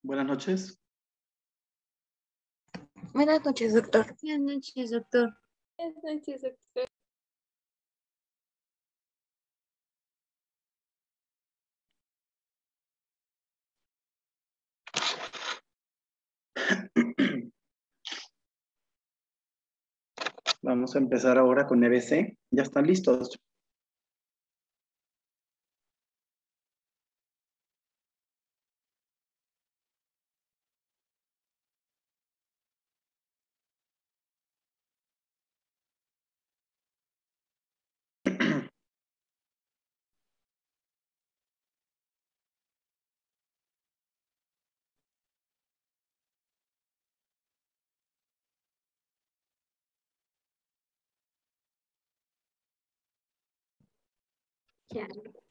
Buenas noches. Buenas noches, doctor. Buenas noches, doctor. Buenas noches, doctor. Vamos a empezar ahora con EBC. ¿Ya están listos? Ya.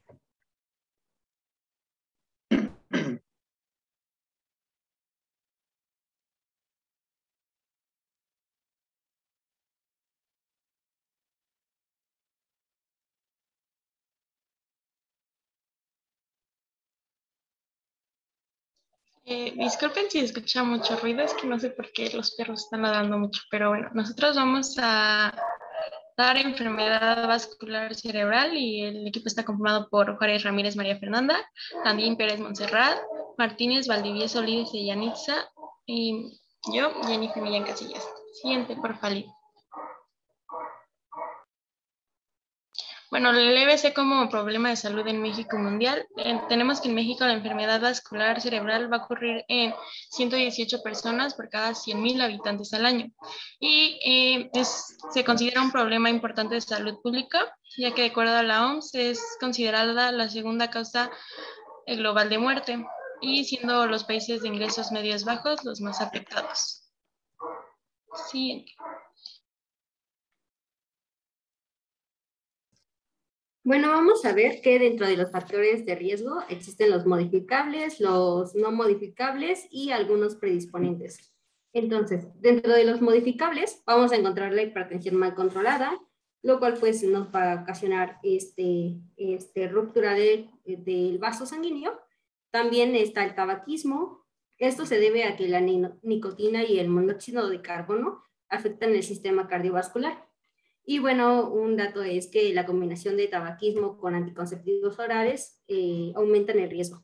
Disculpen si escucha mucho ruido, es que no sé por qué los perros están ladrando mucho, pero bueno, nosotros vamos a dar enfermedad vascular cerebral y el equipo está conformado por Juárez Ramírez María Fernanda, Landín Pérez Montserrat, Martínez Valdivieso Líderes de Yanitza y yo, Jennifer Millán Casillas. Siguiente, por favor. Bueno, el EBC como problema de salud en México mundial, tenemos que en México la enfermedad vascular cerebral va a ocurrir en 118 personas por cada 100,000 habitantes al año. Y se considera un problema importante de salud pública, ya que de acuerdo a la OMS es considerada la segunda causa global de muerte, y siendo los países de ingresos medios bajos los más afectados. Siguiente. Bueno, vamos a ver que dentro de los factores de riesgo existen los modificables, los no modificables y algunos predisponentes. Entonces, dentro de los modificables vamos a encontrar la hipertensión mal controlada, lo cual pues nos va a ocasionar ruptura del vaso sanguíneo. También está el tabaquismo. Esto se debe a que la nicotina y el monóxido de carbono afectan el sistema cardiovascular. Y bueno, un dato es que la combinación de tabaquismo con anticonceptivos orales aumentan el riesgo.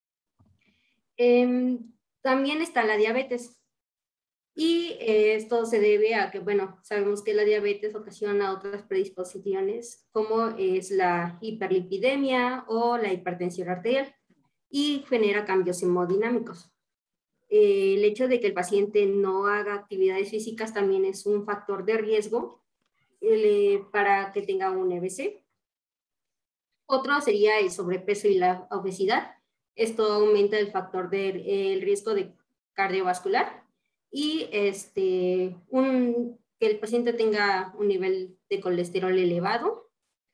También está la diabetes. Y esto se debe a que, bueno, sabemos que la diabetes ocasiona otras predisposiciones como es la hiperlipidemia o la hipertensión arterial y genera cambios hemodinámicos. El hecho de que el paciente no haga actividades físicas también es un factor de riesgo para que tenga un EBC. Otro sería el sobrepeso y la obesidad. Esto aumenta el factor del riesgo de cardiovascular y que el paciente tenga un nivel de colesterol elevado.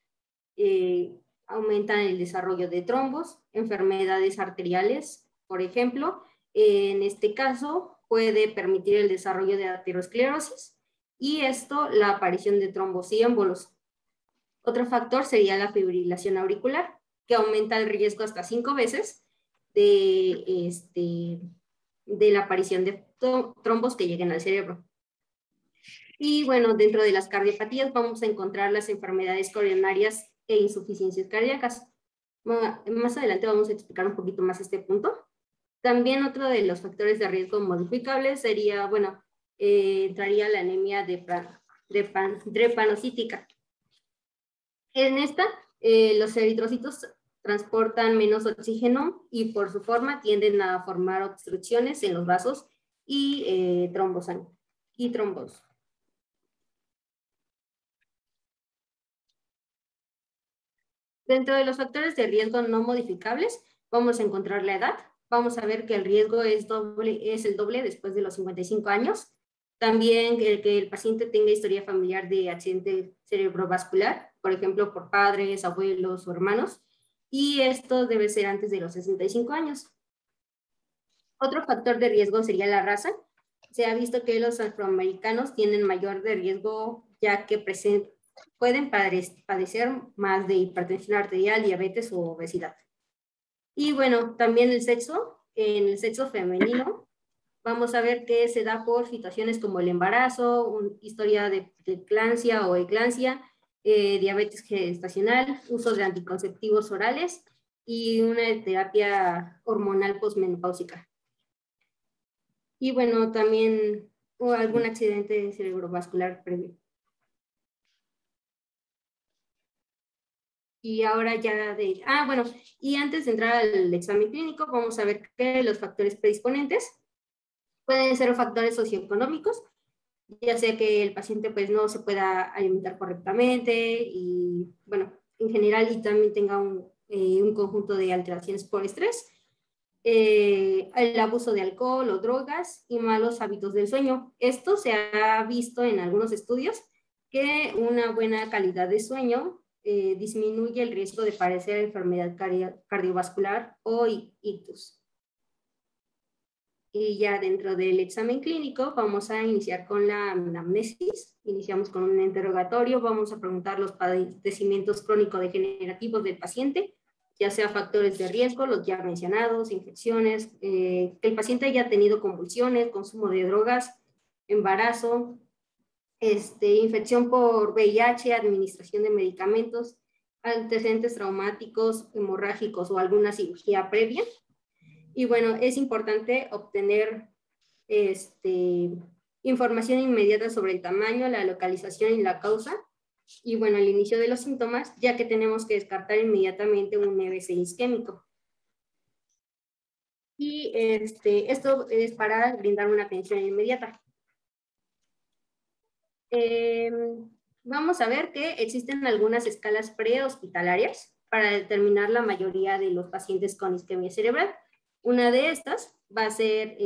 Aumenta el desarrollo de trombos, enfermedades arteriales, por ejemplo. En este caso, puede permitir el desarrollo de aterosclerosis y esto, la aparición de trombos y émbolos. Otro factor sería la fibrilación auricular, que aumenta el riesgo hasta 5 veces de la aparición de trombos que lleguen al cerebro. Y bueno, dentro de las cardiopatías vamos a encontrar las enfermedades coronarias e insuficiencias cardíacas. Más adelante vamos a explicar un poquito más este punto. También otro de los factores de riesgo modificables sería, bueno, entraría la anemia drepanocítica. En esta, los eritrocitos transportan menos oxígeno y por su forma tienden a formar obstrucciones en los vasos y trombos. Dentro de los factores de riesgo no modificables, vamos a encontrar la edad. Vamos a ver que el riesgo es el doble después de los 55 años. También que el paciente tenga historia familiar de accidente cerebrovascular, por ejemplo, por padres, abuelos o hermanos. Y esto debe ser antes de los 65 años. Otro factor de riesgo sería la raza. Se ha visto que los afroamericanos tienen mayor de riesgo ya que pueden padecer más de hipertensión arterial, diabetes o obesidad. Y bueno, también el sexo en el sexo femenino, vamos a ver que se da por situaciones como el embarazo, historia de eclampsia o eclampsia, diabetes gestacional, uso de anticonceptivos orales y una terapia hormonal posmenopáusica. Y bueno, también o algún accidente cerebrovascular previo. Y ahora ya bueno, y antes de entrar al examen clínico, vamos a ver que los factores predisponentes pueden ser factores socioeconómicos, ya sea que el paciente pues no se pueda alimentar correctamente y bueno, en general y también tenga un conjunto de alteraciones por estrés, el abuso de alcohol o drogas y malos hábitos del sueño. Esto se ha visto en algunos estudios que una buena calidad de sueño disminuye el riesgo de padecer enfermedad cardiovascular o ictus. Y ya dentro del examen clínico vamos a iniciar con la anamnesis. Iniciamos con un interrogatorio, vamos a preguntar los padecimientos crónico-degenerativos del paciente, ya sea factores de riesgo, los ya mencionados, infecciones, que el paciente haya tenido convulsiones, consumo de drogas, embarazo, infección por VIH, administración de medicamentos, antecedentes traumáticos, hemorrágicos o alguna cirugía previa. Y bueno, es importante obtener información inmediata sobre el tamaño, la localización y la causa. Y bueno, el inicio de los síntomas, ya que tenemos que descartar inmediatamente un EBC isquémico. Y esto es para brindar una atención inmediata. Vamos a ver que existen algunas escalas prehospitalarias para determinar la mayoría de los pacientes con isquemia cerebral. Una de estas va a ser,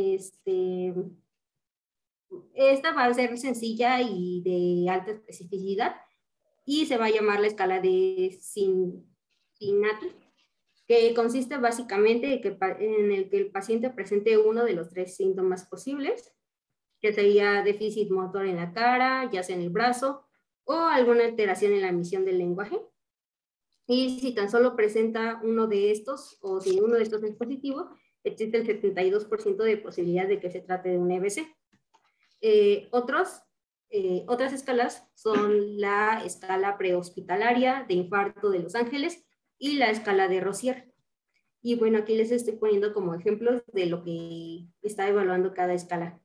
esta va a ser sencilla y de alta especificidad y se va a llamar la escala de Cincinnati, que consiste básicamente en el que el paciente presente uno de los 3 síntomas posibles, que sería déficit motor en la cara, ya sea en el brazo, o alguna alteración en la emisión del lenguaje. Y si tan solo presenta uno de estos, o si uno de estos es positivo, existe el 72% de posibilidad de que se trate de un EBC. Otras escalas son la escala prehospitalaria de infarto de Los Ángeles y la escala de Rosier. Y bueno, aquí les estoy poniendo como ejemplos de lo que está evaluando cada escala.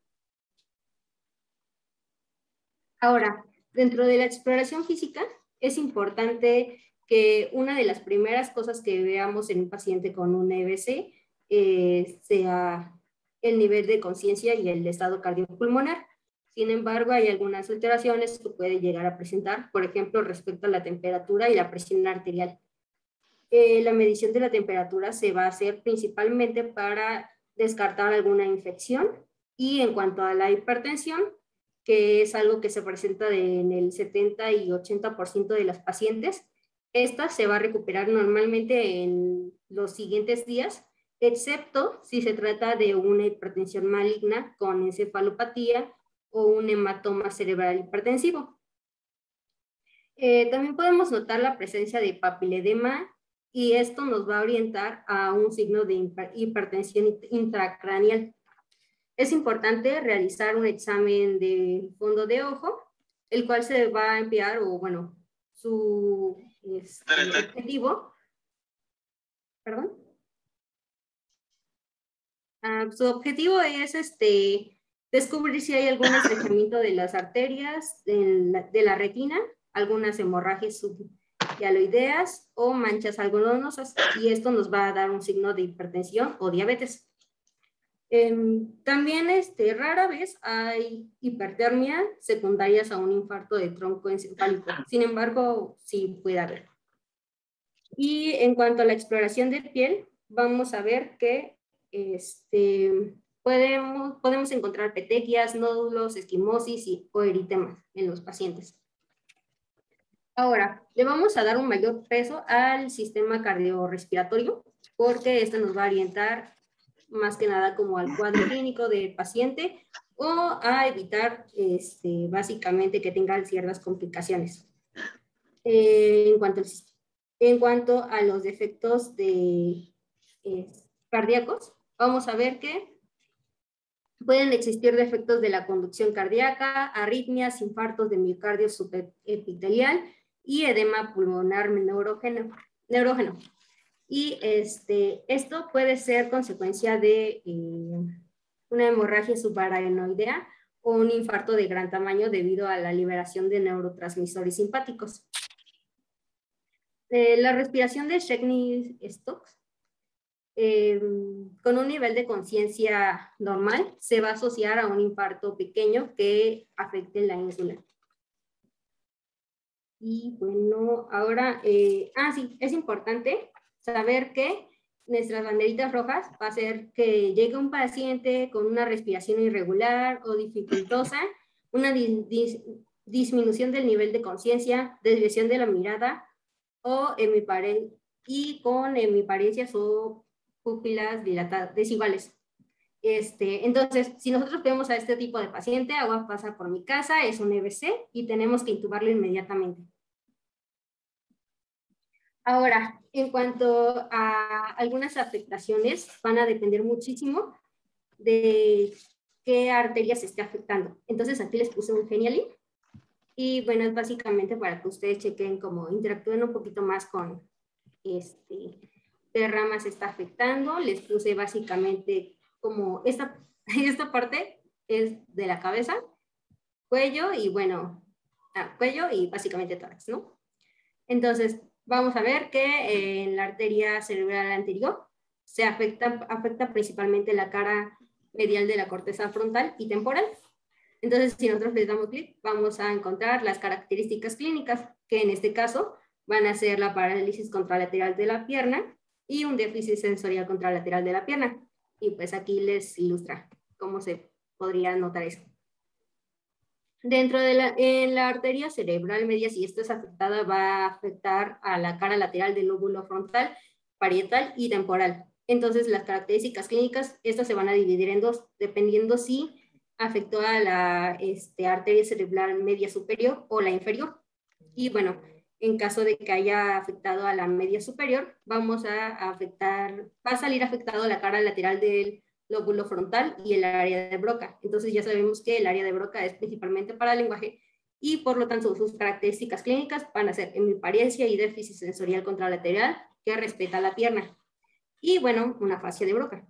Ahora, dentro de la exploración física, es importante que una de las primeras cosas que veamos en un paciente con un EBC sea el nivel de conciencia y el estado cardiopulmonar. Sin embargo, hay algunas alteraciones que puede llegar a presentar, por ejemplo, respecto a la temperatura y la presión arterial. La medición de la temperatura se va a hacer principalmente para descartar alguna infección, y en cuanto a la hipertensión, que es algo que se presenta en el 70 y 80% de las pacientes, esta se va a recuperar normalmente en los siguientes días, excepto si se trata de una hipertensión maligna con encefalopatía o un hematoma cerebral hipertensivo. También podemos notar la presencia de papiledema, y esto nos va a orientar a un signo de hipertensión intracraneal. Es importante realizar un examen de fondo de ojo, el cual se va a enviar, o bueno, su objetivo, perdón. Su objetivo es descubrir si hay algún estrechamiento de las arterias de la retina, algunas hemorragias subhialoideas o manchas algodonosas, y esto nos va a dar un signo de hipertensión o diabetes. También rara vez hay hipertermia secundarias a un infarto de tronco encefálico. Sin embargo, sí puede haber. Y en cuanto a la exploración de piel, vamos a ver que podemos encontrar petequias, nódulos, esquimosis o eritemas en los pacientes. Ahora, le vamos a dar un mayor peso al sistema cardiorrespiratorio, porque esto nos va a orientar más que nada como al cuadro clínico del paciente, o a evitar básicamente que tengan ciertas complicaciones. En cuanto a los defectos cardíacos, vamos a ver que pueden existir defectos de la conducción cardíaca, arritmias, infartos de miocardio subepitelial y edema pulmonar neurógeno. Y esto puede ser consecuencia de una hemorragia subarachnoidea o un infarto de gran tamaño debido a la liberación de neurotransmisores simpáticos. La respiración de Cherney-Stokes con un nivel de conciencia normal se va a asociar a un infarto pequeño que afecte la ínsula. Y bueno, ahora, sí, es importante saber que nuestras banderitas rojas va a ser que llegue un paciente con una respiración irregular o dificultosa, una disminución del nivel de conciencia, desviación de la mirada o y con hemiparesias o pupilas dilatadas desiguales. Entonces, si nosotros vemos a este tipo de paciente, agua pasa por mi casa, es un EBC y tenemos que intubarlo inmediatamente. Ahora, en cuanto a algunas afectaciones, van a depender muchísimo de qué arteria se esté afectando. Entonces, aquí les puse un Genialin. Y bueno, es básicamente para que ustedes chequen cómo interactúen un poquito más con qué ramas está afectando. Les puse básicamente como esta parte es de la cabeza, cuello y bueno, cuello y básicamente tórax, ¿no? Entonces, vamos a ver que en la arteria cerebral anterior se afecta principalmente la cara medial de la corteza frontal y temporal. Entonces, si nosotros les damos clic, vamos a encontrar las características clínicas, que en este caso van a ser la parálisis contralateral de la pierna y un déficit sensorial contralateral de la pierna. Y pues aquí les ilustra cómo se podría notar eso. Dentro de en la arteria cerebral media, si esta es afectada, va a afectar a la cara lateral del lóbulo frontal, parietal y temporal. Entonces, las características clínicas, estas se van a dividir en dos, dependiendo si afectó a la arteria cerebral media superior o la inferior. Y bueno, en caso de que haya afectado a la media superior, va a salir afectado la cara lateral del lóbulo frontal y el área de Broca. Entonces ya sabemos que el área de Broca es principalmente para el lenguaje y por lo tanto sus características clínicas van a ser hemiparesia y déficit sensorial contralateral que respeta la pierna. Y bueno, una fascia de Broca.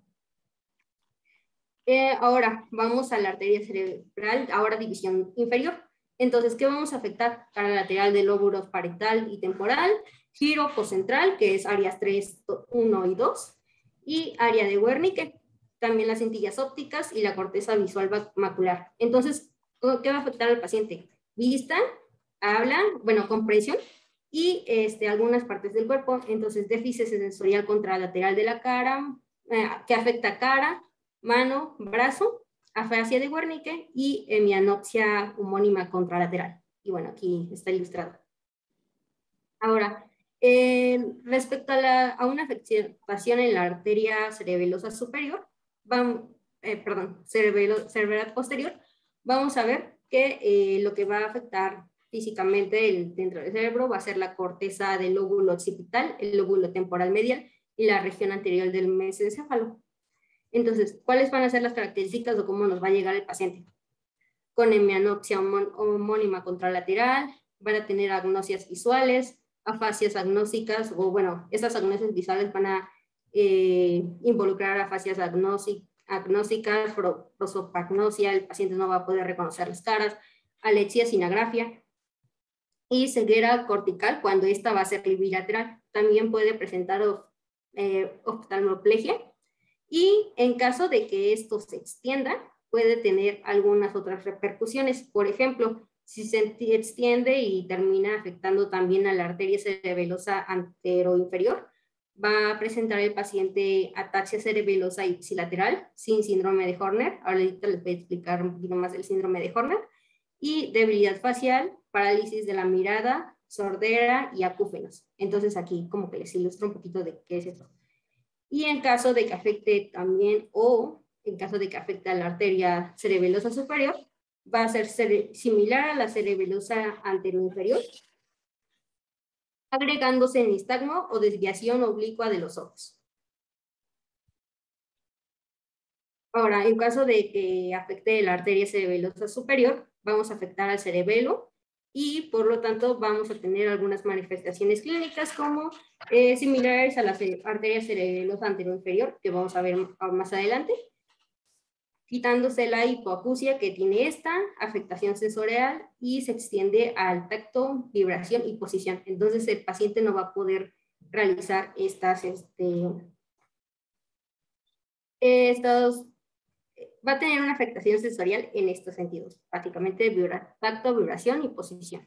Ahora vamos a la arteria cerebral, ahora división inferior. Entonces, ¿qué vamos a afectar? Cara lateral del lóbulo parietal y temporal, giro poscentral, que es áreas 3, 1 y 2, y área de Wernicke, también las centillas ópticas y la corteza visual macular. Entonces, ¿qué va a afectar al paciente? Vista, habla, bueno, comprensión y algunas partes del cuerpo. Entonces, déficit sensorial contralateral de la cara, que afecta cara, mano, brazo, afasia de Wernicke y hemianopsia homónima contralateral. Y bueno, aquí está ilustrado. Ahora, respecto a una afectación en la arteria cerebelosa superior, cerebral posterior, vamos a ver que lo que va a afectar físicamente dentro del cerebro va a ser la corteza del lóbulo occipital, el lóbulo temporal medial y la región anterior del mesencéfalo. Entonces, ¿cuáles van a ser las características o cómo nos va a llegar el paciente? Con hemianopsia homónima contralateral, van a tener agnosias visuales, afasias agnósticas, o bueno, estas agnosias visuales van a involucrar afasias agnósticas, prosopagnosia, el paciente no va a poder reconocer las caras, alexia sin agrafia, y ceguera cortical cuando esta va a ser bilateral. También puede presentar oftalmoplegia, y en caso de que esto se extienda, puede tener algunas otras repercusiones. Por ejemplo, si se extiende y termina afectando también a la arteria cerebelosa anteroinferior, va a presentar el paciente ataxia cerebelosa ipsilateral sin síndrome de Horner. Ahorita les voy a explicar un poquito más del síndrome de Horner. Y debilidad facial, parálisis de la mirada, sordera y acúfenos. Entonces aquí como que les ilustro un poquito de qué es eso. Y en caso de que afecte también, o en caso de que afecte a la arteria cerebelosa superior, va a ser similar a la cerebelosa anteroinferior, agregándose nistagmo o desviación oblicua de los ojos. Ahora, en caso de que afecte la arteria cerebelosa superior, vamos a afectar al cerebelo y por lo tanto vamos a tener algunas manifestaciones clínicas como similares a la arteria cerebelosa anteroinferior, que vamos a ver más adelante, quitándose la hipoacusia que tiene esta, afectación sensorial y se extiende al tacto, vibración y posición. Entonces el paciente no va a poder realizar estos va a tener una afectación sensorial en estos sentidos, básicamente tacto, vibración y posición.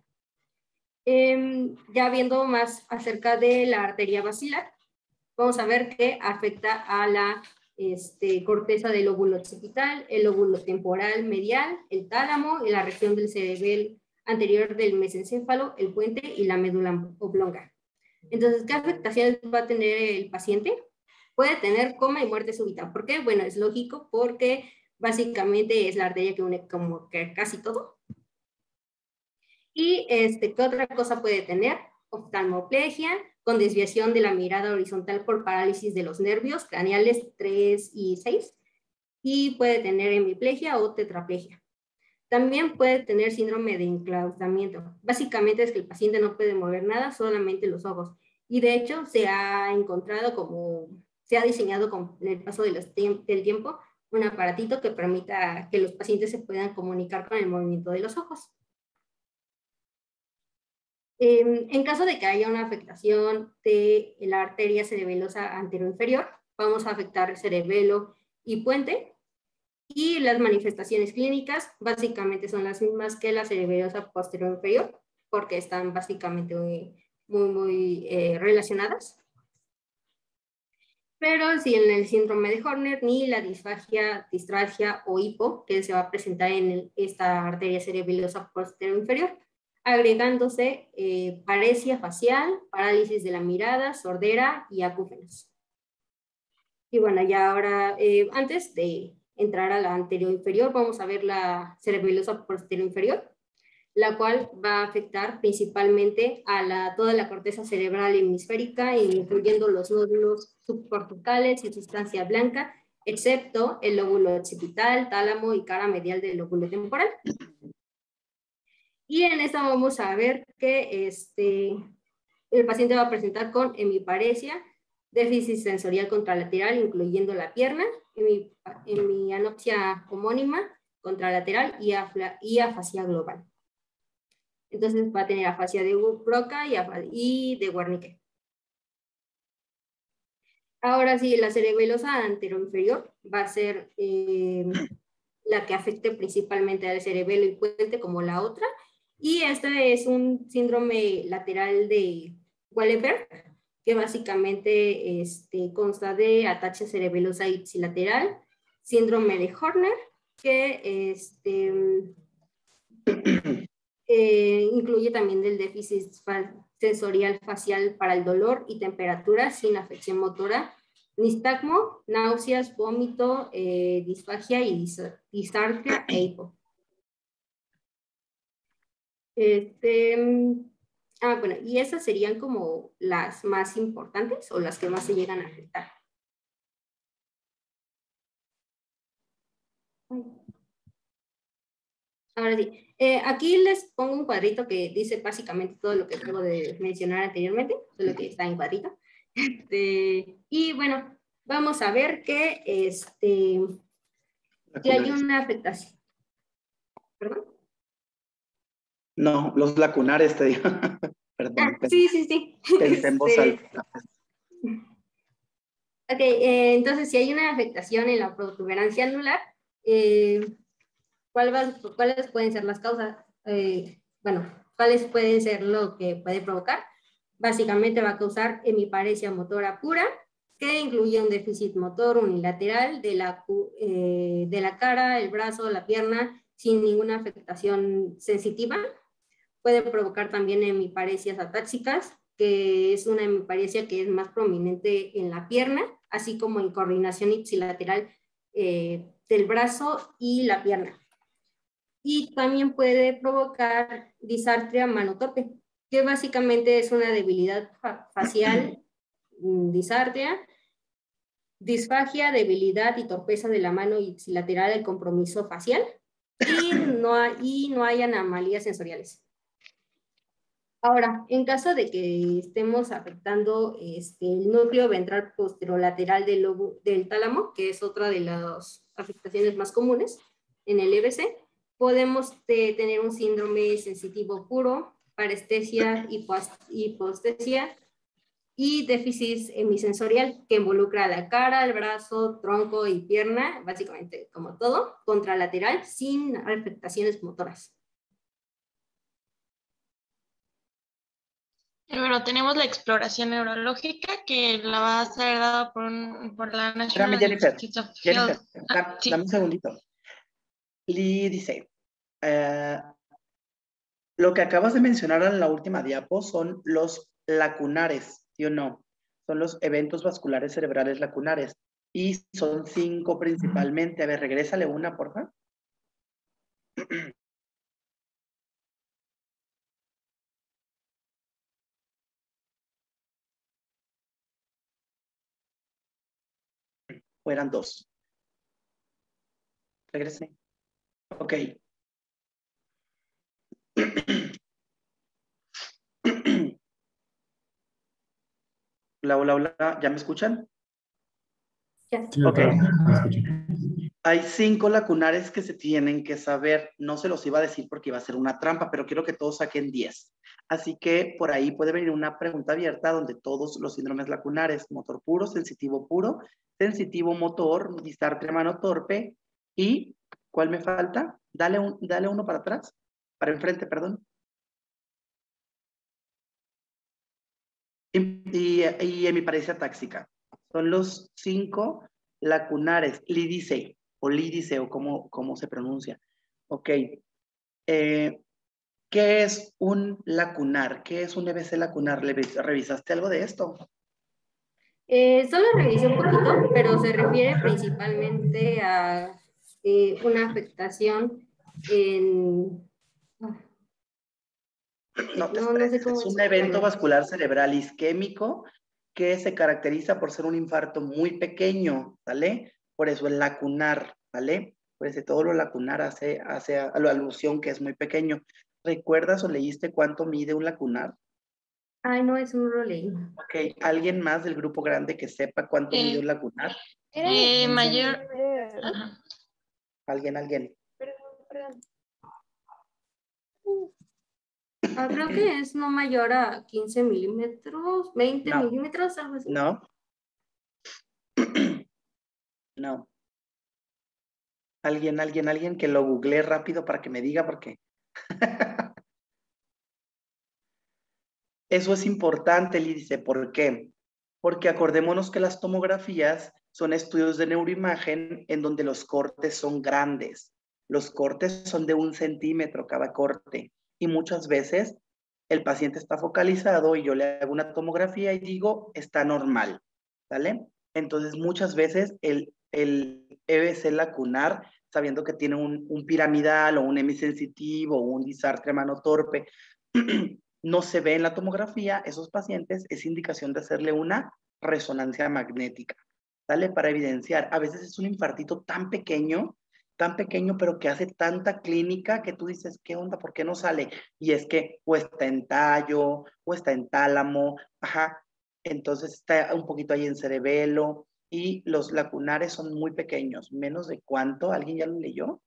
Ya viendo más acerca de la arteria basilar, vamos a ver que afecta a la corteza del lóbulo occipital, el lóbulo temporal medial, el tálamo y la región del cerebelo anterior del mesencéfalo, el puente y la médula oblonga. Entonces, ¿qué afectaciones va a tener el paciente? Puede tener coma y muerte súbita. ¿Por qué? Bueno, es lógico porque básicamente es la arteria que une como que casi todo. Y ¿qué otra cosa puede tener? Oftalmoplegia, con desviación de la mirada horizontal por parálisis de los nervios craneales 3 y 6. Y puede tener hemiplegia o tetraplegia. También puede tener síndrome de enclaustramiento. Básicamente es que el paciente no puede mover nada, solamente los ojos. Y de hecho se ha encontrado se ha diseñado con el paso del tiempo un aparatito que permita que los pacientes se puedan comunicar con el movimiento de los ojos. En caso de que haya una afectación de la arteria cerebelosa anteroinferior, vamos a afectar cerebelo y puente. Y las manifestaciones clínicas básicamente son las mismas que la cerebelosa posterior-inferior, porque están básicamente muy relacionadas. Pero si en el síndrome de Horner, ni la disfagia, distralgia o hipo, que se va a presentar en esta arteria cerebelosa posterior-inferior, agregándose paresia facial, parálisis de la mirada, sordera y acúfenos. Y bueno, ya ahora, antes de entrar a la anterior inferior, vamos a ver la cerebelosa posterior inferior, la cual va a afectar principalmente a toda la corteza cerebral hemisférica, incluyendo los nódulos subcorticales y sustancia blanca, excepto el lóbulo occipital, tálamo y cara medial del lóbulo temporal. Y en esta vamos a ver que el paciente va a presentar con hemiparesia, déficit sensorial contralateral, incluyendo la pierna, hemianopsia homónima contralateral y afasia global. Entonces va a tener afasia de Broca y de Wernicke. Ahora sí, la cerebelosa anteroinferior va a ser la que afecte principalmente al cerebelo y puente como la otra. Y este es un síndrome lateral de Wallenberg, que básicamente consta de ataxia cerebelosa ipsilateral, síndrome de Horner, que incluye también el déficit sensorial facial para el dolor y temperatura sin afección motora, nistagmo, náuseas, vómito, disfagia y disartria e hipo. Bueno, y esas serían como las más importantes o las que más se llegan a afectar. Ahora sí, aquí les pongo un cuadrito que dice básicamente todo lo que acabo de mencionar anteriormente, solo que está en cuadrito. Y bueno, vamos a ver que, que hay una afectación. ¿Perdón? No, los lacunares, te digo. Perdón. Sí. Pensé en voz alta. Ok, entonces si hay una afectación en la protuberancia anular, ¿cuáles pueden ser las causas? Bueno, ¿cuáles pueden ser lo que puede provocar? Básicamente va a causar hemiparesia motora pura, que incluye un déficit motor unilateral de la cara, el brazo, la pierna, sin ninguna afectación sensitiva. Puede provocar también hemiparesias atáxicas, que es una hemiparesia que es más prominente en la pierna, así como en coordinación ipsilateral del brazo y la pierna. Y también puede provocar disartria manotorpe, que básicamente es una debilidad facial, disartria, disfagia, debilidad y torpeza de la mano ipsilateral del compromiso facial y no hay anomalías sensoriales. Ahora, en caso de que estemos afectando el núcleo ventral posterolateral del tálamo, que es otra de las afectaciones más comunes en el EBC, podemos tener un síndrome sensitivo puro, parestesia, hipoestesia y déficit hemisensorial que involucra la cara, el brazo, tronco y pierna, básicamente como todo, contralateral, sin afectaciones motoras. Bueno, tenemos la exploración neurológica que la va a ser dada por la National Espérame, Jennifer. Institute of Jennifer, Health. Sí. dame un segundito. Lee dice, lo que acabas de mencionar en la última diapo son los lacunares, ¿sí o no? Son los eventos vasculares cerebrales lacunares. Y son 5 principalmente. A ver, regrésale una, por favor. ¿O eran 2? Regrese. Ok. Hola, hola, hola. ¿Ya me escuchan? Sí, Ok. me escucho. Hay 5 lacunares que se tienen que saber. No se los iba a decir porque iba a ser una trampa, pero quiero que todos saquen 10. Así que por ahí puede venir una pregunta abierta donde todos los síndromes lacunares, motor puro, sensitivo motor, disartria mano torpe y, ¿cuál me falta? Dale uno para atrás, para enfrente, perdón. Y hemiparesia táxica. Son los 5 lacunares, lídice o cómo se pronuncia. Ok. ¿Qué es un lacunar? ¿Qué es un EBC lacunar? ¿Revisaste algo de esto? Solo revisé un poquito, pero se refiere principalmente a una afectación en... No te no sé estreses, cómo es un explicarlo. evento vascular cerebral isquémico que se caracteriza por ser un infarto muy pequeño, ¿vale? Por eso el lacunar, ¿vale? Por eso todo lo lacunar hace a la alusión que es muy pequeño. ¿Recuerdas o leíste cuánto mide un lacunar? Ay, no, es un roley. Ok, ¿alguien más del grupo grande que sepa cuánto mide un lacunar? Mayor. Ajá. ¿Alguien? Perdón. Creo que es no mayor a 15 milímetros, 20 No. milímetros, algo así. No. No. Alguien que lo googlee rápido para que me diga porque eso es importante, Lídice. ¿Por qué? Porque acordémonos que las tomografías son estudios de neuroimagen en donde los cortes son grandes. Los cortes son de 1 centímetro cada corte. Y muchas veces el paciente está focalizado y yo le hago una tomografía y digo, está normal. ¿Vale? Entonces, muchas veces el EBC lacunar, sabiendo que tiene un piramidal o un hemisensitivo o un disartria mano torpe, no se ve en la tomografía, esos pacientes es indicación de hacerle una resonancia magnética, ¿sale? Para evidenciar. A veces es un infartito tan pequeño, pero que hace tanta clínica que tú dices, ¿qué onda? ¿Por qué no sale? Y es que o está en tallo, o está en tálamo, ajá. Entonces está un poquito ahí en cerebelo y los lacunares son muy pequeños. ¿Menos de cuánto? ¿Alguien ya lo leyó?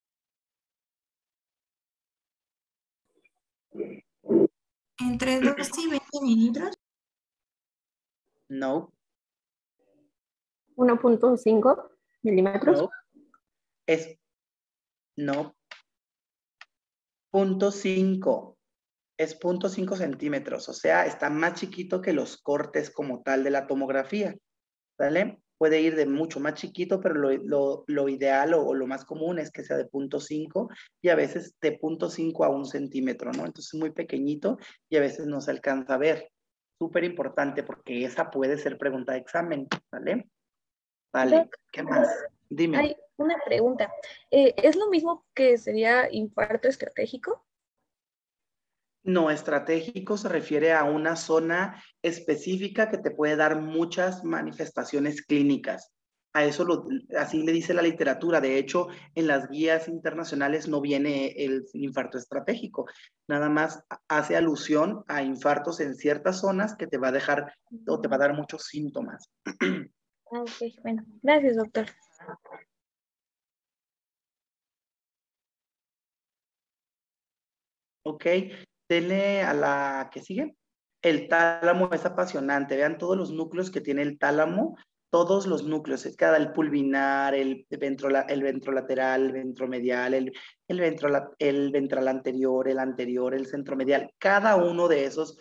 Entre 2 y 20 mililitros. No. 1.5 milímetros. No. No. 0.5. Es 0.5 centímetros, o sea, está más chiquito que los cortes como tal de la tomografía, ¿vale? Puede ir de mucho más chiquito, pero lo ideal o lo más común es que sea de 0.5 y a veces de 0.5 a 1 centímetro, ¿no? Entonces es muy pequeñito y a veces no se alcanza a ver. Súper importante porque esa puede ser pregunta de examen, ¿vale? Vale, ¿qué más? Dime. Hay una pregunta. ¿Es lo mismo que sería infarto estratégico? No, estratégico se refiere a una zona específica que te puede dar muchas manifestaciones clínicas. A eso así le dice la literatura. De hecho, en las guías internacionales no viene el infarto estratégico. Nada más hace alusión a infartos en ciertas zonas que te va a dejar o te va a dar muchos síntomas. Ok, bueno, gracias, doctor. Ok, denle a la que sigue. El tálamo es apasionante. Vean todos los núcleos que tiene el tálamo, todos los núcleos, es cada el pulvinar, el ventrolateral, el ventromedial, el ventral anterior, el centromedial, cada uno de esos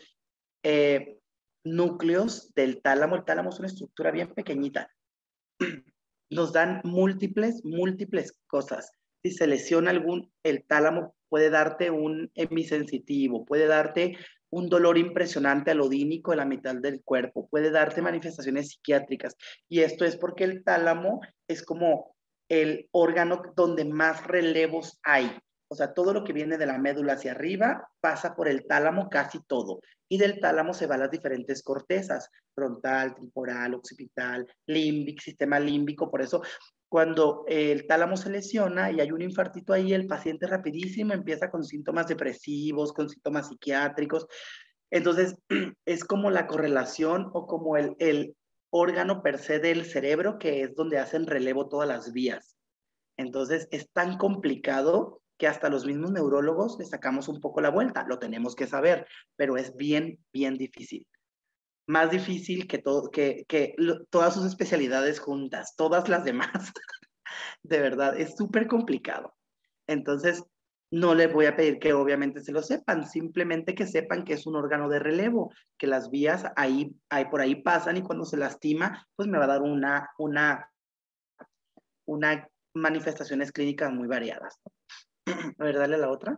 núcleos del tálamo. El tálamo es una estructura bien pequeñita. Nos dan múltiples cosas. Si se lesiona el tálamo puede darte un hemisensitivo, puede darte un dolor impresionante alodínico en la mitad del cuerpo, puede darte manifestaciones psiquiátricas. Y esto es porque el tálamo es como el órgano donde más relevos hay. O sea, todo lo que viene de la médula hacia arriba pasa por el tálamo, casi todo. Y del tálamo se van las diferentes cortezas, frontal, temporal, occipital, límbico, sistema límbico. Por eso, cuando el tálamo se lesiona y hay un infartito ahí, el paciente rapidísimo empieza con síntomas depresivos, con síntomas psiquiátricos. Entonces, es como la correlación o como el órgano per se del cerebro, que es donde hacen relevo todas las vías. Entonces, es tan complicado que hasta los mismos neurólogos le sacamos un poco la vuelta. Lo tenemos que saber, pero es bien difícil. Más difícil que todas sus especialidades juntas, todas las demás. De verdad, es súper complicado. Entonces, no les voy a pedir que obviamente se lo sepan, simplemente que sepan que es un órgano de relevo, que las vías por ahí pasan y cuando se lastima, pues me va a dar una manifestaciones clínicas muy variadas. A ver, dale a la otra.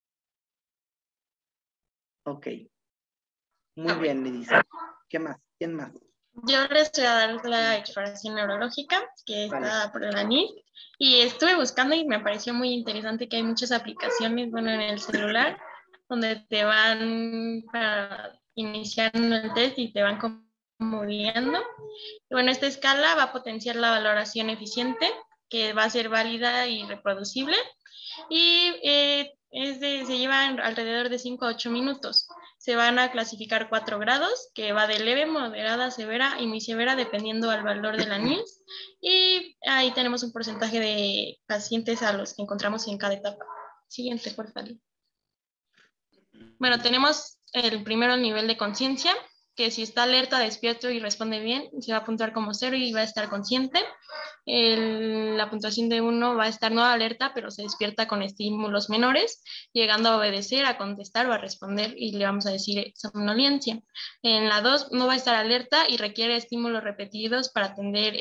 Ok. Muy bien, me dice. ¿Qué más? ¿Quién más? Yo les voy a dar la exploración neurológica que está por la NIC y estuve buscando y me pareció muy interesante que hay muchas aplicaciones, bueno, en el celular donde te van para iniciar el test y te van como guiando. Y bueno, esta escala va a potenciar la valoración eficiente que va a ser válida y reproducible y se llevan alrededor de 5 a 8 minutos. Se van a clasificar 4 grados, que va de leve, moderada, severa y muy severa, dependiendo del valor de la NILS. Y ahí tenemos un porcentaje de pacientes a los que encontramos en cada etapa. Siguiente, por favor. Bueno, tenemos el primero nivel de conciencia, que si está alerta, despierto y responde bien, se va a puntuar como 0 y va a estar consciente. La puntuación de 1 va a estar no alerta, pero se despierta con estímulos menores, llegando a obedecer, a contestar o a responder y le vamos a decir somnolencia. En la 2 no va a estar alerta y requiere estímulos repetidos para atender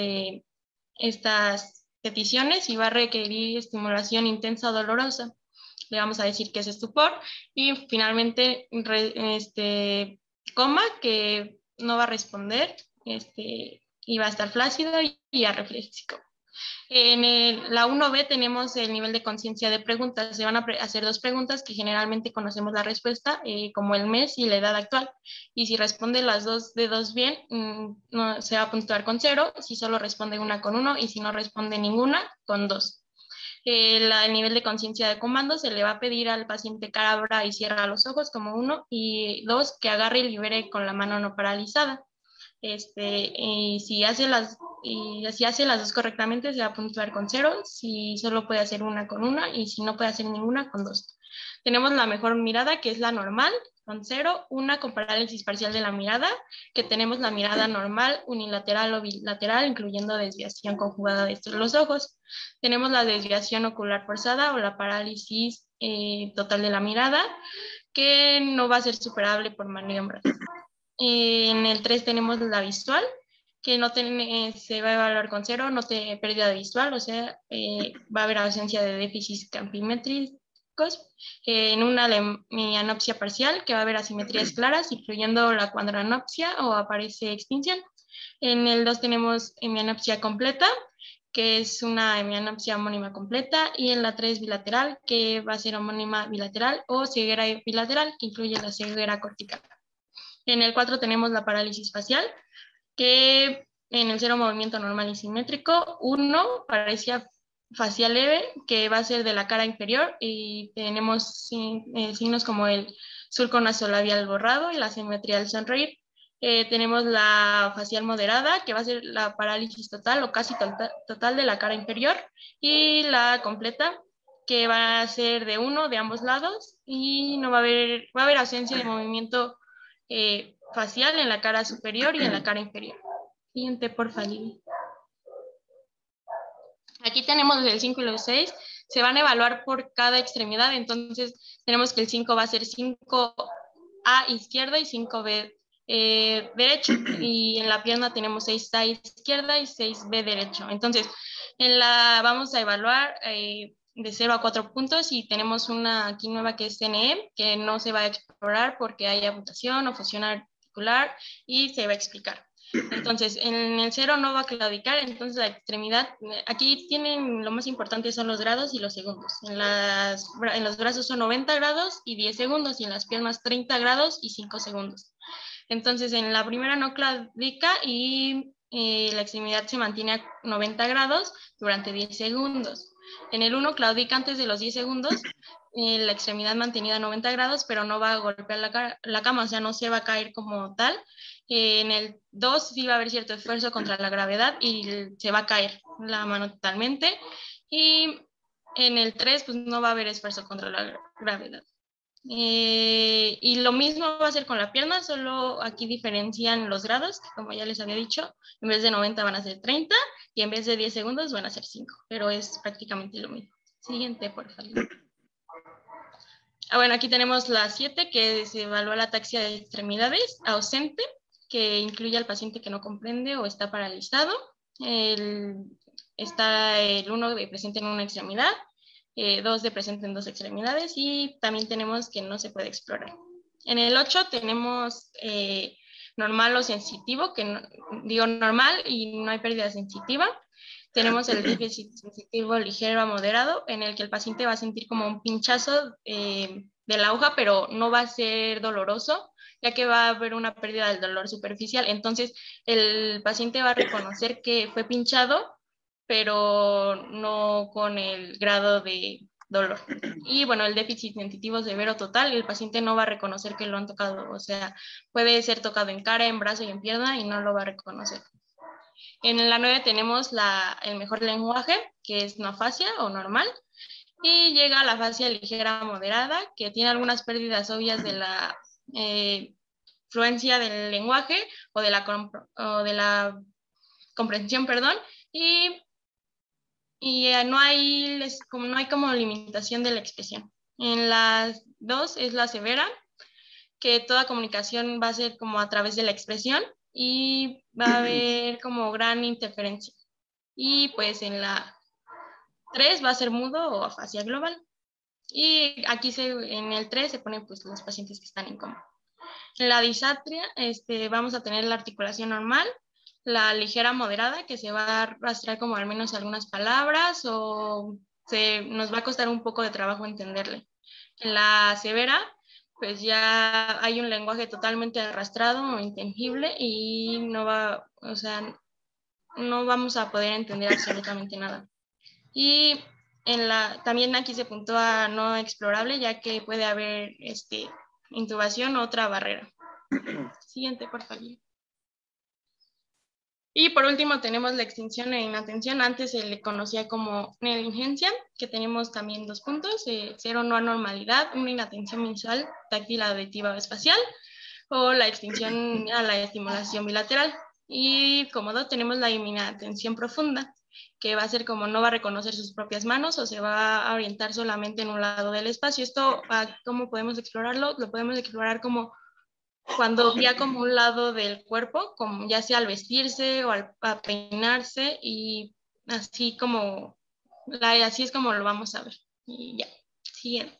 estas peticiones y va a requerir estimulación intensa o dolorosa. Le vamos a decir que es estupor y finalmente coma, que no va a responder y va a estar flácido y arreflexivo. En la 1B tenemos el nivel de conciencia de preguntas. Se van a hacer 2 preguntas que generalmente conocemos la respuesta, como el mes y la edad actual. Y si responde las 2 de 2 bien, no, se va a puntuar con 0. Si solo responde una con 1 y si no responde ninguna, con 2. El nivel de conciencia de comando se le va a pedir al paciente que abra y cierra los ojos como 1 y 2 que agarre y libere con la mano no paralizada. Y si hace las 2 correctamente se va a puntuar con 0, si solo puede hacer una con 1 y si no puede hacer ninguna con 2. Tenemos la mejor mirada, que es la normal, con 0, una con parálisis parcial de la mirada, que tenemos la mirada normal, unilateral o bilateral, incluyendo desviación conjugada de los ojos. Tenemos la desviación ocular forzada o la parálisis total de la mirada, que no va a ser superable por maniobras. En el 3 tenemos la visual, que no se va a evaluar con 0, no tiene pérdida visual, o sea, va a haber ausencia de déficits campimétricos. En una hemianopsia parcial, que va a haber asimetrías claras, incluyendo la cuadranopsia o aparece extinción. En el 2 tenemos hemianopsia completa, que es una hemianopsia homónima completa, y en la 3 bilateral, que va a ser homónima bilateral o ceguera bilateral, que incluye la ceguera cortical. En el 4 tenemos la parálisis facial, que en el 0 movimiento normal y simétrico, 1 paresia facial leve, que va a ser de la cara inferior, y tenemos signos como el surco nasolabial borrado y la simetría del sonreír. Tenemos la facial moderada, que va a ser la parálisis total o casi total de la cara inferior, y la completa, que va a ser de 1 de ambos lados, y no va a haber ausencia de movimiento facial en la cara superior y en la cara inferior. Siguiente, por favor. Aquí tenemos el 5 y los 6. Se van a evaluar por cada extremidad, entonces tenemos que el 5 va a ser 5A izquierda y 5B derecho. Y en la pierna tenemos 6A izquierda y 6B derecho. Entonces, vamos a evaluar de 0 a 4 puntos, y tenemos una aquí nueva que es CNE, que no se va a explorar porque hay amputación o fusión articular, y se va a explicar. Entonces, en el 0 no va a claudicar, entonces la extremidad, aquí tienen, lo más importante son los grados y los segundos. En los brazos son 90 grados y 10 segundos, y en las piernas 30 grados y 5 segundos. Entonces, en la primera no claudica y la extremidad se mantiene a 90 grados durante 10 segundos. En el 1 claudica antes de los 10 segundos, la extremidad mantenida a 90 grados, pero no va a golpear la cama, o sea, no se va a caer como tal. En el 2 sí va a haber cierto esfuerzo contra la gravedad y se va a caer la mano totalmente. Y en el 3 pues no va a haber esfuerzo contra la gravedad. Y lo mismo va a ser con la pierna, solo aquí diferencian los grados, que como ya les había dicho, en vez de 90 van a ser 30 y en vez de 10 segundos van a ser 5, pero es prácticamente lo mismo. Siguiente, por favor. Bueno, aquí tenemos la 7, que se evalúa la ataxia de extremidades ausente, que incluye al paciente que no comprende o está paralizado. Está el 1 de presente en una extremidad, 2 de presente en 2 extremidades, y también tenemos que no se puede explorar. En el 8 tenemos normal o sensitivo, que digo normal y no hay pérdida sensitiva. Tenemos el déficit sensitivo ligero a moderado, en el que el paciente va a sentir como un pinchazo de la aguja, pero no va a ser doloroso, ya que va a haber una pérdida del dolor superficial. Entonces, el paciente va a reconocer que fue pinchado, pero no con el grado de dolor. Y bueno, el déficit sensitivo severo total, el paciente no va a reconocer que lo han tocado, o sea, puede ser tocado en cara, en brazo y en pierna y no lo va a reconocer. En la 9 tenemos el mejor lenguaje, que es no afasia o normal, y llega a la afasia ligera moderada, que tiene algunas pérdidas obvias de la fluencia del lenguaje o de la comprensión, perdón, y no hay como limitación de la expresión. En las 2 es la severa, que toda comunicación va a ser como a través de la expresión y va a haber como gran interferencia. Y pues en la 3 va a ser mudo o afasia global. Y aquí en el 3 se ponen pues los pacientes que están en coma. En la disatria vamos a tener la articulación normal, la ligera moderada, que se va a arrastrar como al menos algunas palabras o nos va a costar un poco de trabajo entenderle. En la severa, pues ya hay un lenguaje totalmente arrastrado o intangible y no vamos a poder entender absolutamente nada. Y también aquí se puntúa no explorable, ya que puede haber intubación o otra barrera. Siguiente, por favor. Y por último tenemos la extinción e inatención. Antes se le conocía como negligencia, que tenemos también 2 puntos: 0 no anormalidad, una inatención visual, táctil, auditiva o espacial, o la extinción a la estimulación bilateral. Y como 2 tenemos la inatención profunda, que va a ser como no va a reconocer sus propias manos o se va a orientar solamente en un lado del espacio. Esto, ¿cómo podemos explorarlo? Lo podemos explorar como cuando guía como un lado del cuerpo, como ya sea al vestirse o a peinarse, y así así es como lo vamos a ver. Y ya, siguiente.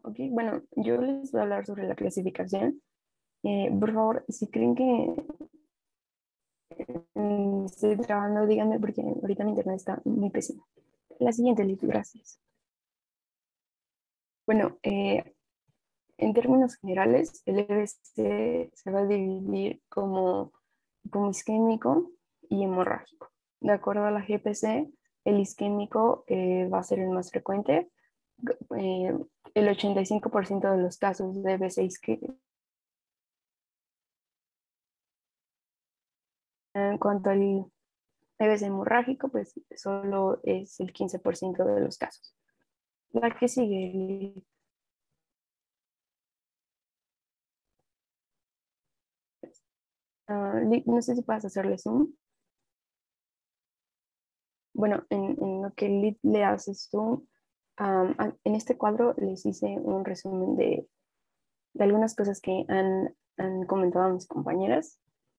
Ok, bueno, yo les voy a hablar sobre la clasificación. Por favor, si creen que estoy trabajando, díganme porque ahorita mi internet está muy pésimo. La siguiente, Liz, gracias. Bueno, en términos generales, el EBC se va a dividir como isquémico y hemorrágico. De acuerdo a la GPC, el isquémico va a ser el más frecuente. El 85% de los casos de EBC isquémico. En cuanto al EBC hemorrágico, pues solo es el 15% de los casos. La que sigue, no sé si puedes hacerle zoom. Bueno, en lo que le haces zoom, en este cuadro les hice un resumen de algunas cosas que han comentado mis compañeras.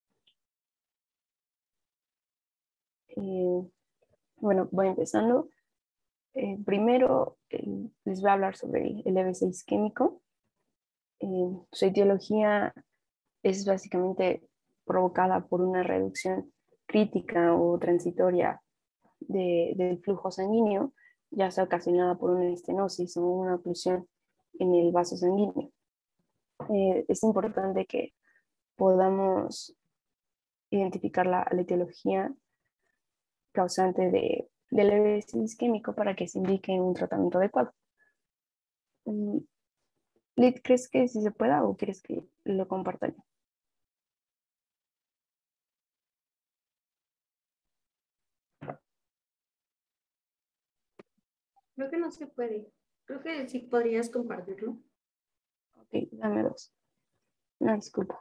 Bueno, voy empezando. Primero les voy a hablar sobre el EBC isquémico. Su etiología es básicamente provocada por una reducción crítica o transitoria del flujo sanguíneo, ya sea ocasionada por una estenosis o una oclusión en el vaso sanguíneo. Es importante que podamos identificar la etiología causante del EBC isquémico para que se indique un tratamiento adecuado. Lid, ¿crees que sí se pueda o quieres que lo comparta yo? Creo que no se puede. Creo que sí podrías compartirlo. Ok, dame dos. No, disculpa.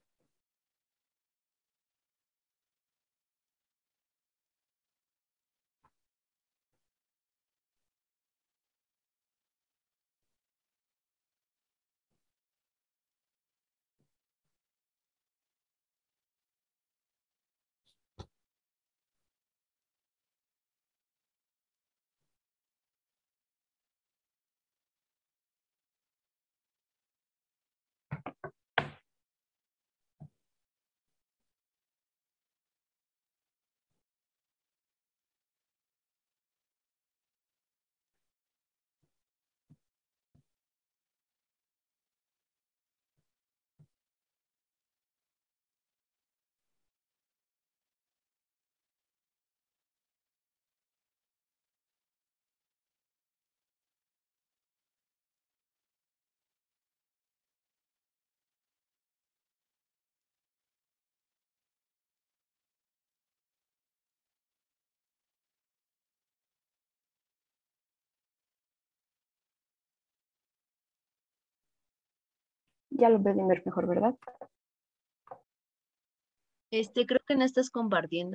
Ya lo pueden ver mejor, ¿verdad? Creo que no estás compartiendo.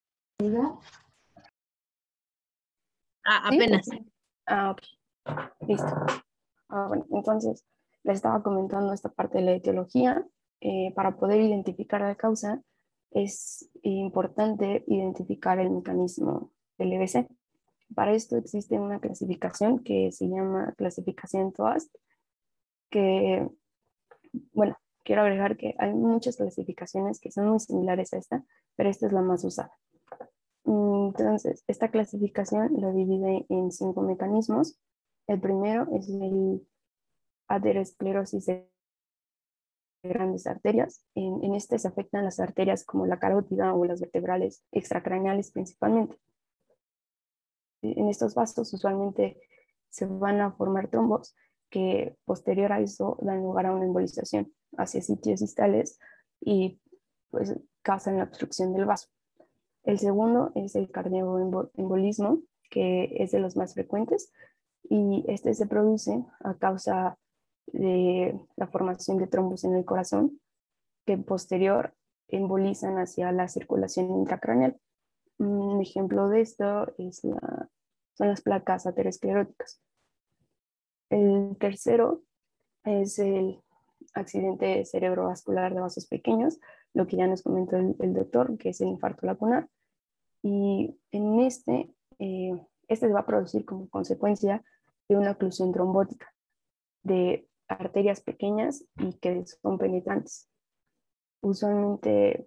¿Sí? Apenas. Ok. Listo. Bueno, entonces les estaba comentando esta parte de la etiología. Para poder identificar la causa es importante identificar el mecanismo del EBC. Para esto existe una clasificación que se llama clasificación TOAST, que, bueno, quiero agregar que hay muchas clasificaciones que son muy similares a esta, pero esta es la más usada. Entonces, esta clasificación lo divide en 5 mecanismos. El primero es el aterosclerosis de grandes arterias. En este se afectan las arterias como la carótida o las vertebrales extracraneales principalmente. En estos vasos usualmente se van a formar trombos que posterior a eso dan lugar a una embolización hacia sitios distales y pues causan la obstrucción del vaso. El segundo es el cardioembolismo, que es de los más frecuentes, y este se produce a causa de la formación de trombos en el corazón, que posterior embolizan hacia la circulación intracraneal. Un ejemplo de esto son las placas ateroscleróticas. El tercero es el accidente cerebrovascular de vasos pequeños, lo que ya nos comentó el doctor, que es el infarto lacunar. Y en este se va a producir como consecuencia de una oclusión trombótica. de arterias pequeñas y que son penetrantes. Usualmente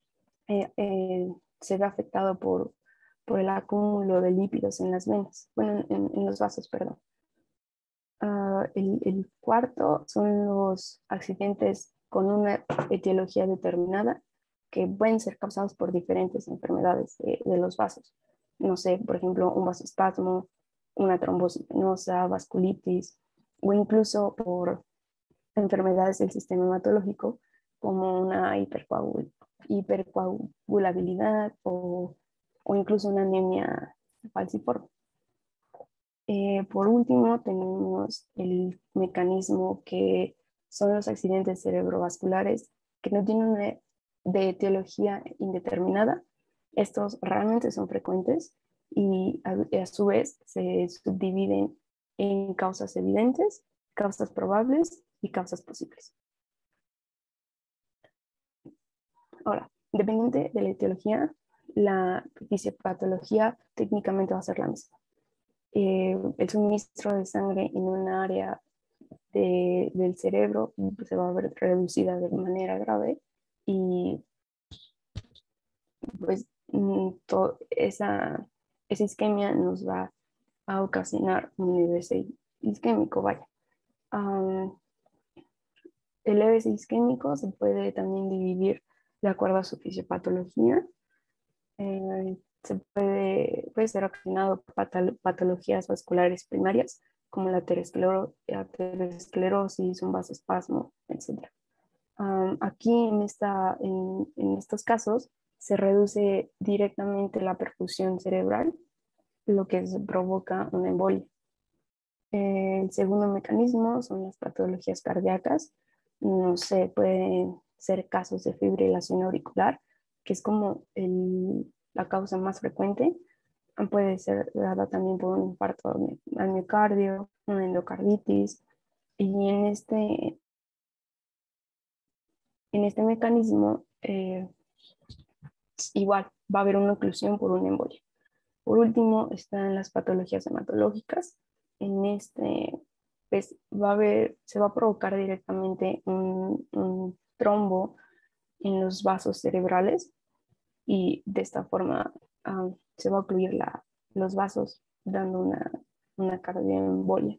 se ve afectado por el acúmulo de lípidos en las venas, bueno, en los vasos, perdón. El cuarto son los accidentes con una etiología determinada que pueden ser causados por diferentes enfermedades de los vasos. No sé, por ejemplo, un vasoespasmo, una trombosis venosa, vasculitis, o incluso por enfermedades del sistema hematológico como una hipercoagulabilidad o incluso una anemia falciforme. Por último, tenemos el mecanismo que son los accidentes cerebrovasculares que no tienen una de etiología indeterminada. Estos realmente son frecuentes y a su vez se subdividen en causas evidentes, causas probables y causas posibles. Ahora, dependiente de la etiología, la fisiopatología técnicamente va a ser la misma. El suministro de sangre en un área del cerebro se va a ver reducida de manera grave y pues esa isquemia nos va a ocasionar un EBC isquémico, vaya. El EBC isquémico se puede también dividir de acuerdo a su fisiopatología. Puede ser ocasionado por patologías vasculares primarias como la aterosclerosis, un vasoespasmo, etc. Aquí en estos casos se reduce directamente la perfusión cerebral, lo que provoca una embolia. El segundo mecanismo son las patologías cardíacas. No sé, pueden ser casos de fibrilación auricular, que es como la causa más frecuente. Puede ser dada también por un infarto al miocardio, una endocarditis. Y en este mecanismo, igual va a haber una oclusión por una embolia. Por último, están las patologías hematológicas. En pues, se va a provocar directamente un trombo en los vasos cerebrales y de esta forma se va a ocluir los vasos dando una cardioembolia.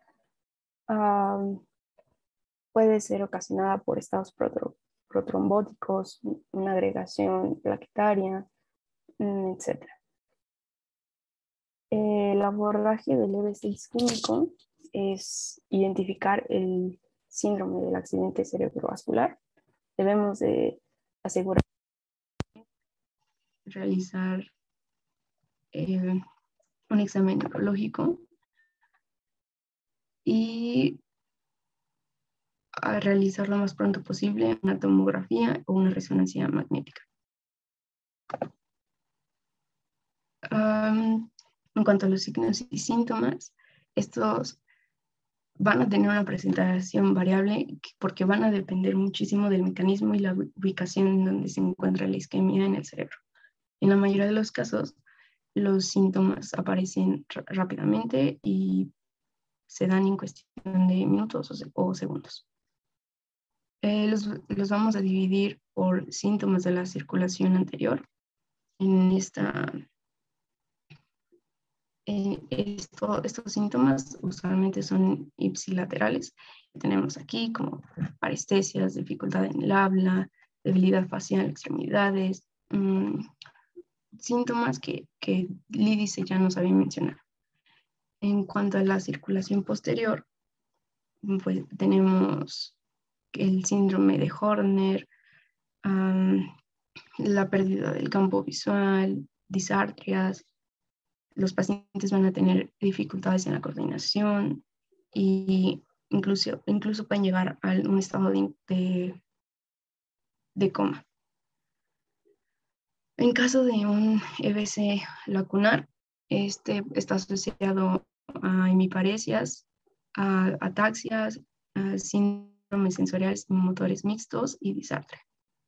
Puede ser ocasionada por estados protrombóticos, una agregación plaquetaria, etc. El abordaje del EBC isquémico es identificar el síndrome del accidente cerebrovascular. Debemos de asegurar realizar un examen neurológico y a realizar lo más pronto posible una tomografía o una resonancia magnética. En cuanto a los signos y síntomas, estos van a tener una presentación variable porque van a depender muchísimo del mecanismo y la ubicación en donde se encuentra la isquemia en el cerebro. En la mayoría de los casos, los síntomas aparecen rápidamente y se dan en cuestión de minutos o segundos. Los vamos a dividir por síntomas de la circulación anterior. Estos síntomas usualmente son ipsilaterales. Tenemos aquí como parestesias, dificultad en el habla, debilidad facial, extremidades, síntomas que Lidice ya nos había mencionado. En cuanto a la circulación posterior, pues tenemos el síndrome de Horner, la pérdida del campo visual, disartrias. Los pacientes van a tener dificultades en la coordinación y incluso pueden llegar a un estado de coma. En caso de un EBC lacunar, está asociado a hemiparesias, a ataxias, a síndromes sensoriales y motores mixtos y disartria.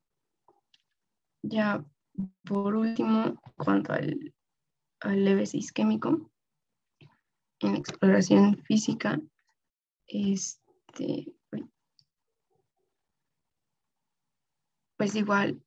Ya por último, cuanto al EBC isquémico, en exploración física pues igual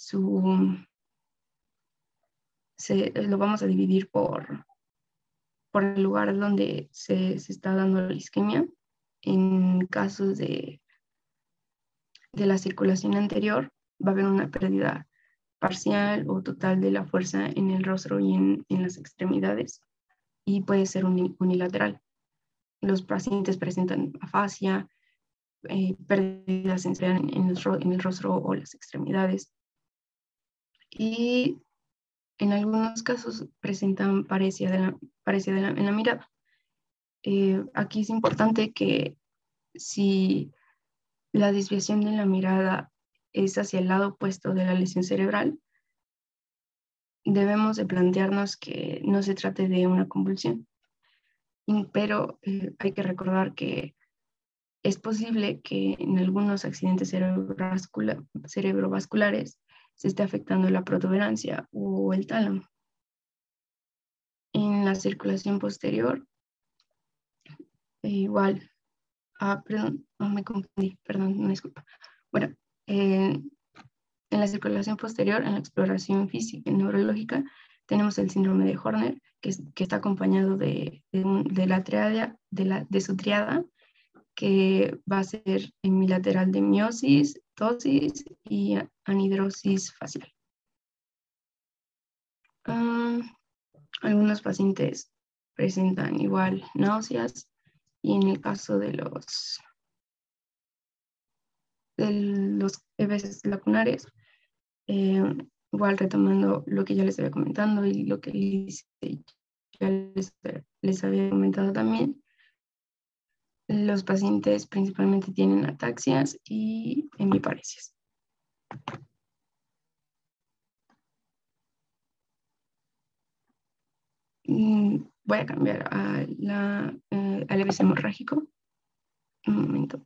lo vamos a dividir por el lugar donde se está dando la isquemia. En casos de la circulación anterior, va a haber una pérdida parcial o total de la fuerza en el rostro y en las extremidades, y puede ser unilateral. Los pacientes presentan afasia, pérdidas en el rostro o las extremidades, y en algunos casos presentan paresia en la mirada. Aquí es importante que si la desviación de la mirada es hacia el lado opuesto de la lesión cerebral, debemos de plantearnos que no se trate de una convulsión. Pero hay que recordar que es posible que en algunos accidentes cerebrovasculares se esté afectando la protuberancia o el tálamo. En la circulación posterior, igual, perdón, no me confundí, perdón, una disculpa. Bueno, en la circulación posterior, en la exploración física y neurológica, tenemos el síndrome de Horner, que está acompañado de su triada, que va a ser hemilateral de miosis, ptosis y anhidrosis facial. Algunos pacientes presentan igual náuseas, y en el caso de los EVs lacunares, igual retomando lo que ya les había comentado y lo que ya les había comentado también, los pacientes principalmente tienen ataxias y hemiparesias. Voy a cambiar al EVS hemorrágico. Un momento.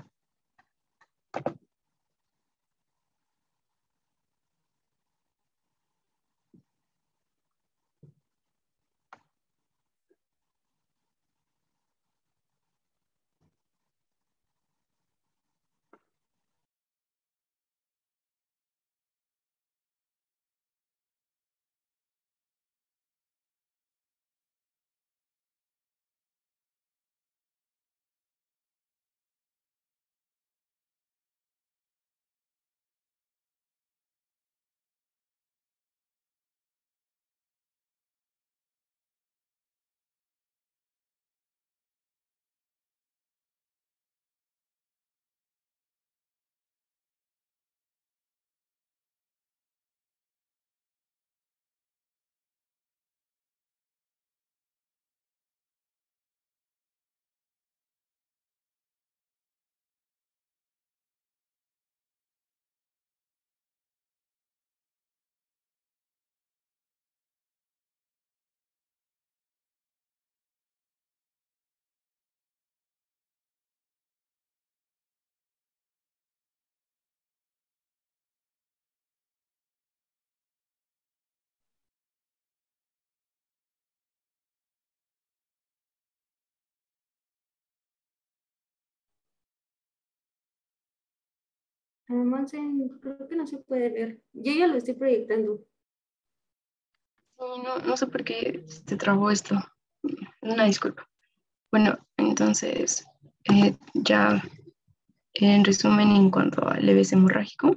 Monse, creo que no se puede ver. Yo ya lo estoy proyectando. Sí, no sé por qué se trabó esto. Una disculpa. Bueno, entonces, ya en resumen, en cuanto al EVS hemorrágico,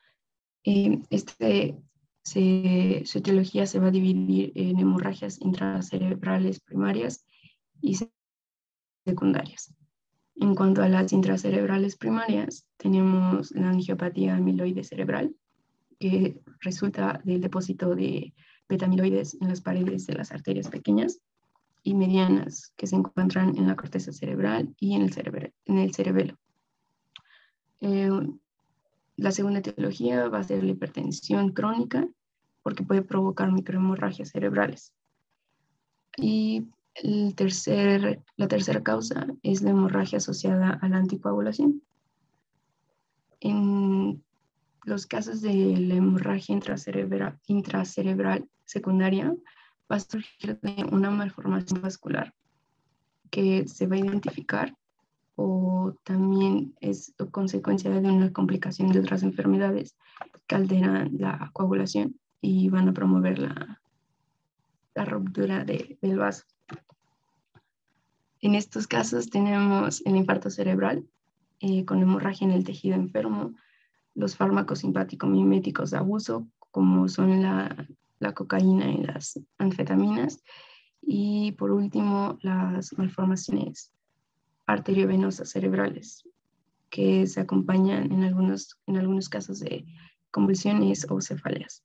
su etiología se va a dividir en hemorragias intracerebrales primarias y secundarias. En cuanto a las intracerebrales primarias, tenemos la angiopatía amiloide cerebral, que resulta del depósito de beta-amiloides en las paredes de las arterias pequeñas y medianas que se encuentran en la corteza cerebral y en el cerebelo. La segunda etiología va a ser la hipertensión crónica, porque puede provocar microhemorragias cerebrales. Y la tercera causa es la hemorragia asociada a la anticoagulación. En los casos de la hemorragia intracerebral secundaria, va a surgir una malformación vascular que se va a identificar pero también es consecuencia de una complicación de otras enfermedades que alteran la coagulación y van a promover la ruptura del vaso. En estos casos tenemos el infarto cerebral con hemorragia en el tejido enfermo, los fármacos simpático-miméticos de abuso, como son la cocaína y las anfetaminas, y por último las malformaciones arteriovenosas cerebrales, que se acompañan en algunos casos de convulsiones o cefaleas.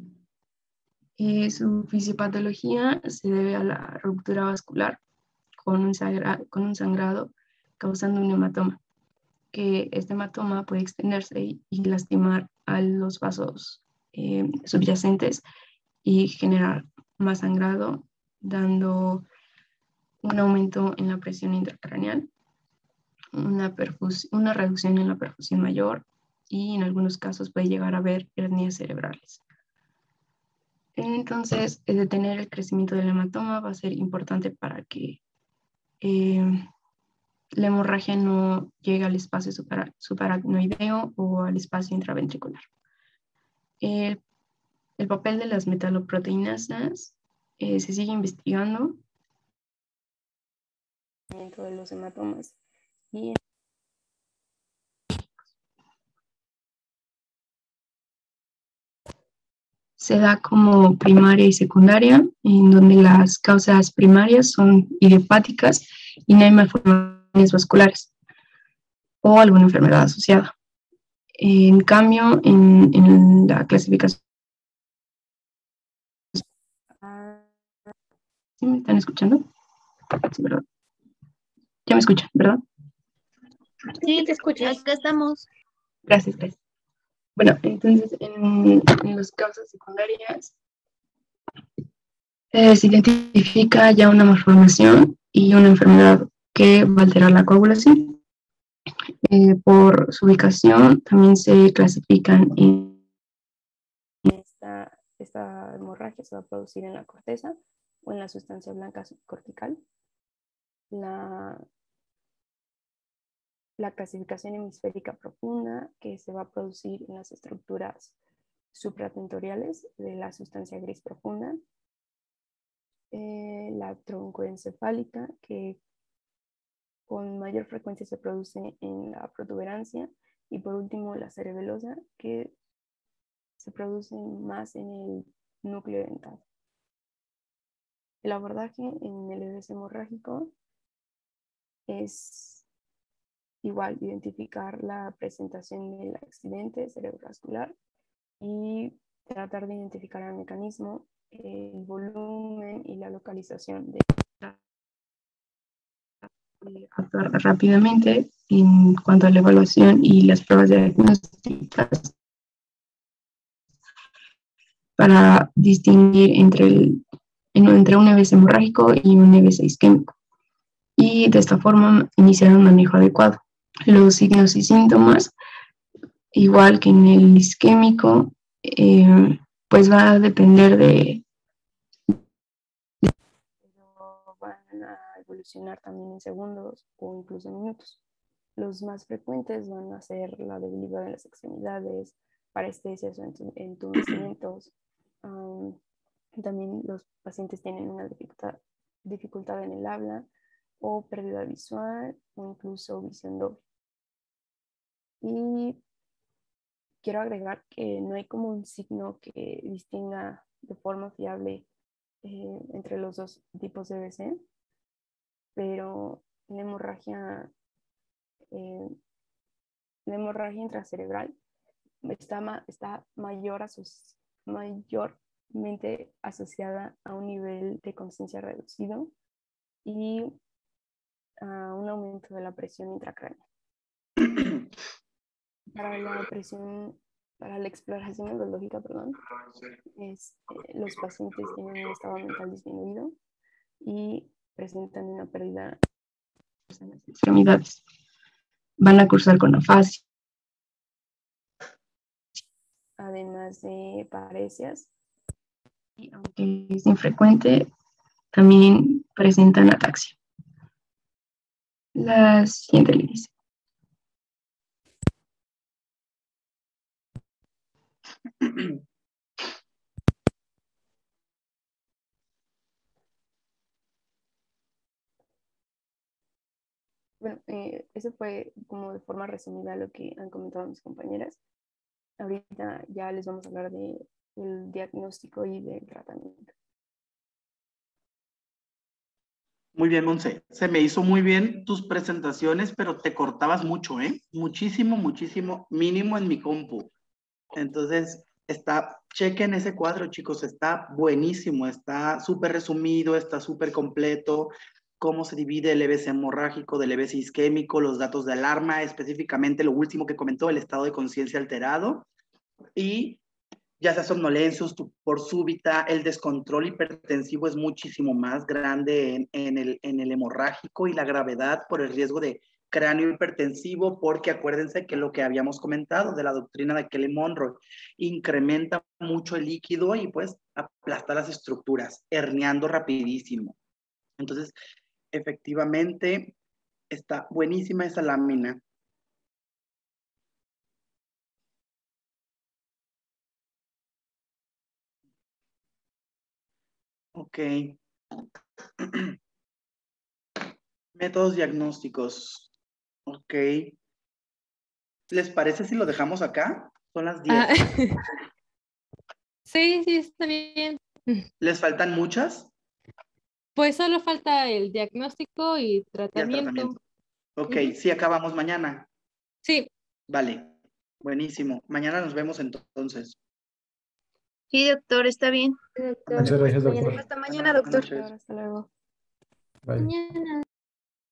Su fisiopatología se debe a la ruptura vascular con un sangrado causando un hematoma, que este hematoma puede extenderse y lastimar a los vasos subyacentes y generar más sangrado, dando un aumento en la presión intracraneal, una reducción en la perfusión mayor y en algunos casos puede llegar a haber hernias cerebrales. Entonces, detener el crecimiento del hematoma va a ser importante para que la hemorragia no llegue al espacio subaracnoideo o al espacio intraventricular. El papel de las metaloproteinasas se sigue investigando dentro de los hematomas y se da como primaria y secundaria, en donde las causas primarias son idiopáticas y no hay malformaciones vasculares o alguna enfermedad asociada. En cambio, en la clasificación... ¿Sí me están escuchando? Sí, ¿verdad? Ya me escuchan, ¿verdad? Sí, te escuchas. Acá estamos. Gracias, gracias. Bueno, entonces en las causas secundarias se identifica ya una malformación y una enfermedad que va a alterar la coagulación. Por su ubicación también se clasifican en esta hemorragia se va a producir en la corteza o en la sustancia blanca subcortical. La clasificación hemisférica profunda, que se va a producir en las estructuras supratentoriales de la sustancia gris profunda. La troncoencefálica, que con mayor frecuencia se produce en la protuberancia. Y por último, la cerebelosa, que se produce más en el núcleo dental. El abordaje en el EBS hemorrágico es igual identificar la presentación del accidente cerebrovascular y tratar de identificar el mecanismo, el volumen y la localización de actuar rápidamente en cuanto a la evaluación y las pruebas diagnósticas para distinguir entre un EBS hemorrágico y un EBS isquémico, y de esta forma iniciar un manejo adecuado. Los signos y síntomas, igual que en el isquémico, pues va a depender pero van a evolucionar también en segundos o incluso en minutos. Los más frecuentes van a ser la debilidad en las extremidades, parestesias o entumecimientos. También los pacientes tienen una dificultad en el habla o pérdida visual o incluso visión doble. Y quiero agregar que no hay como un signo que distinga de forma fiable entre los dos tipos de EBC, pero la hemorragia intracerebral está mayormente asociada a un nivel de conciencia reducido y a un aumento de la presión intracraneal. Para la exploración neurológica, los pacientes tienen un estado mental disminuido y presentan una pérdida en las extremidades. Van a cursar con afasia, además de paresias, y aunque es infrecuente, también presentan ataxia. La siguiente le dice. Bueno, eso fue como de forma resumida lo que han comentado mis compañeras. Ahorita ya les vamos a hablar del diagnóstico y del tratamiento. Muy bien, Monse. Se me hizo muy bien tus presentaciones, pero te cortabas mucho, ¿eh? Muchísimo, muchísimo, mínimo en mi compu. Entonces, chequen ese cuadro, chicos, está buenísimo, está súper resumido, está súper completo, cómo se divide el EBC hemorrágico del EBC isquémico, los datos de alarma, específicamente lo último que comentó, el estado de conciencia alterado, y ya sea somnolencia, estupor súbita, el descontrol hipertensivo es muchísimo más grande en el hemorrágico y la gravedad por el riesgo de cráneo hipertensivo, porque acuérdense que lo que habíamos comentado de la doctrina de Kelly Monroe incrementa mucho el líquido y pues aplasta las estructuras, herniando rapidísimo. Entonces, efectivamente, está buenísima esa lámina. Ok. Métodos diagnósticos. Ok. ¿Les parece si lo dejamos acá? Son las 10. Sí, sí, está bien. ¿Les faltan muchas? Pues solo falta el diagnóstico y Y el tratamiento. tratamiento. Ok, Ujú. sí, acabamos mañana. Sí. Vale, buenísimo. Mañana nos vemos entonces. Sí, doctor, está bien. Muchas gracias, doctor. Hasta mañana, doctor. Buenas noches. Hasta luego. Bye. Mañana.